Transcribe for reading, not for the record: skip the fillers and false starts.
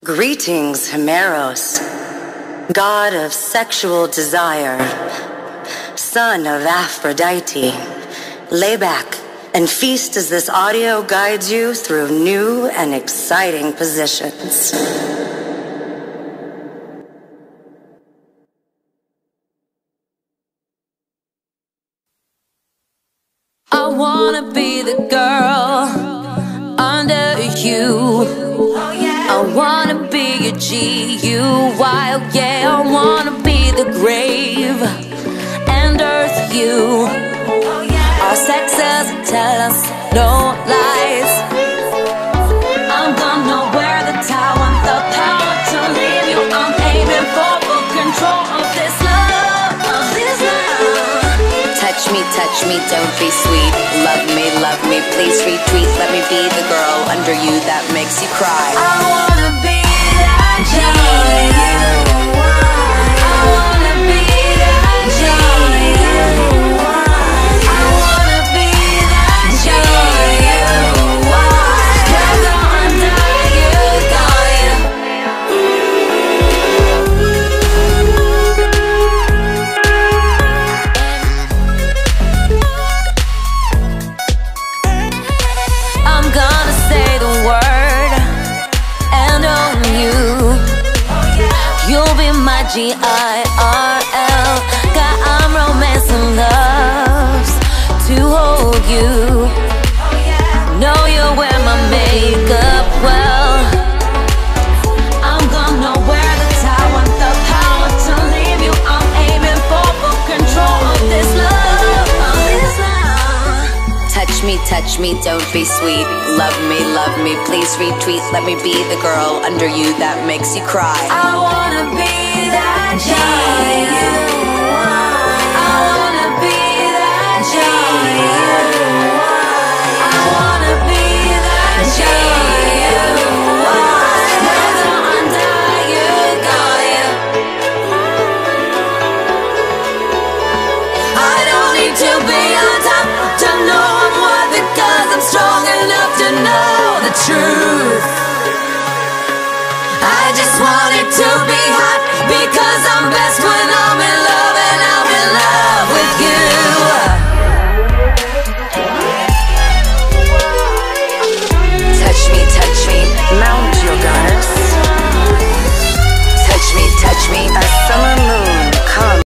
Greetings, Himeros, god of sexual desire, son of Aphrodite. Lay back and feast as this audio guides you through new and exciting positions. I wanna be the girl under you. I wanna be your G-U-Y, oh yeah. I wanna be the grave and earth you. Our sexes tell us no lies. I'm gonna wear the talent, the power to leave you. I'm aiming for full control of this love, Touch me, don't be sweet. Love me, please retweet. Let me be the girl under you that makes you cry. I wanna be that G-U-Y. I wanna be that G-U-Y. I wanna be that G-U-Y. Cause under you, got you. I'm gonna say the word and own you. You'll be my G-I-R-L. God, I'm romancing loves to hold you. Know you wear my makeup well. I'm gonna wear the talent, the power to leave you. I'm aiming for full control of this love. Touch me, don't be sweet. Love me, please retweet. Let me be the girl under you that makes you cry. I wanna be that G-U-Y. I wanna be that G-U-Y. I wanna be that G-U-Y. Cause under you, got you. I don't need to be on top to know I'm worth it, cause I'm strong enough to know the truth. I just want